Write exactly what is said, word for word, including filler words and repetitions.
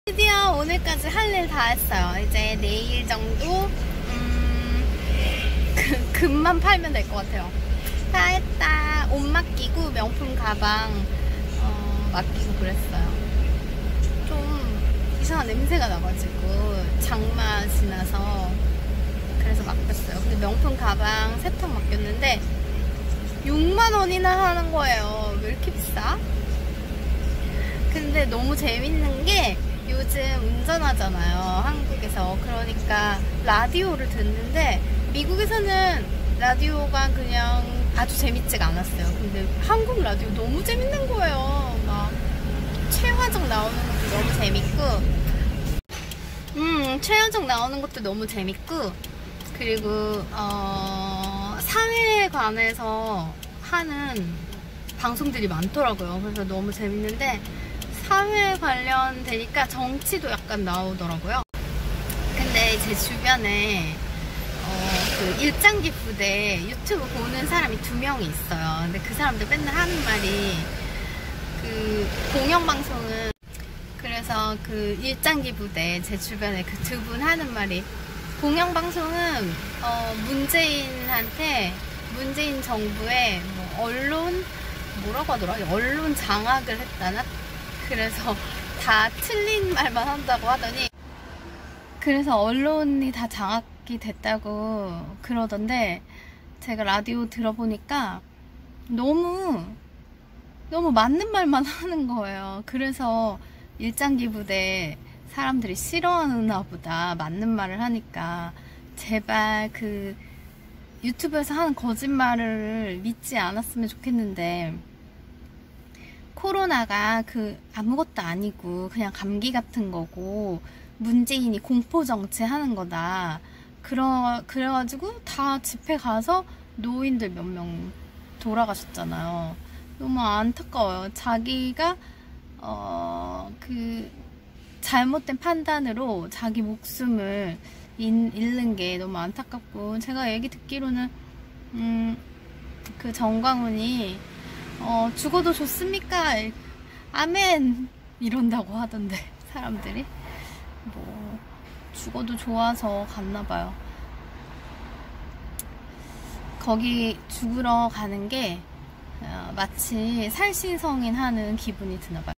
드디어 오늘까지 할 일 다 했어요. 이제 내일 정도 음, 그, 금만 팔면 될 것 같아요. 다 했다. 옷 맡기고 명품 가방 어, 맡기고 그랬어요. 좀 이상한 냄새가 나가지고 장마 지나서 그래서 맡겼어요. 근데 명품 가방 세 통 맡겼는데 육만 원이나 하는 거예요. 왜 이렇게 비싸? 근데 너무 재밌는 게 요즘 운전하잖아요, 한국에서. 그러니까 라디오를 듣는데 미국에서는 라디오가 그냥 아주 재밌지가 않았어요. 근데 한국 라디오 너무 재밌는 거예요. 막 최화정 나오는 것도 너무 재밌고 음 최화정 나오는 것도 너무 재밌고 그리고 어, 사회에 관해서 하는 방송들이 많더라고요. 그래서 너무 재밌는데 사회 관련되니까 정치도 약간 나오더라고요. 근데 제 주변에 어, 그 일장기 부대 유튜브 보는 사람이 두 명이 있어요. 근데 그 사람들 맨날 하는 말이 그 공영방송은 그래서 그 일장기 부대 제 주변에 그 두 분 하는 말이 공영방송은 어, 문재인한테 문재인 정부의 뭐 언론 뭐라고 하더라? 언론 장악을 했다나? 그래서 다 틀린 말만 한다고 하더니 그래서 언론이 다 장악이 됐다고 그러던데 제가 라디오 들어보니까 너무 너무 맞는 말만 하는 거예요. 그래서 일장기 부대 사람들이 싫어하나 보다. 맞는 말을 하니까 제발 그 유튜브에서 하는 거짓말을 믿지 않았으면 좋겠는데 코로나가 그 아무것도 아니고 그냥 감기 같은 거고 문재인이 공포정치 하는 거다. 그러, 그래가지고 다 집회 가서 노인들 몇 명 돌아가셨잖아요. 너무 안타까워요. 자기가 어, 그 잘못된 판단으로 자기 목숨을 잃는 게 너무 안타깝고 제가 얘기 듣기로는 음, 그 정광훈이 어, 죽어도 좋습니까? 아멘! 이런다고 하던데, 사람들이. 뭐, 죽어도 좋아서 갔나봐요. 거기 죽으러 가는 게, 어, 마치 살신성인 하는 기분이 드나봐요.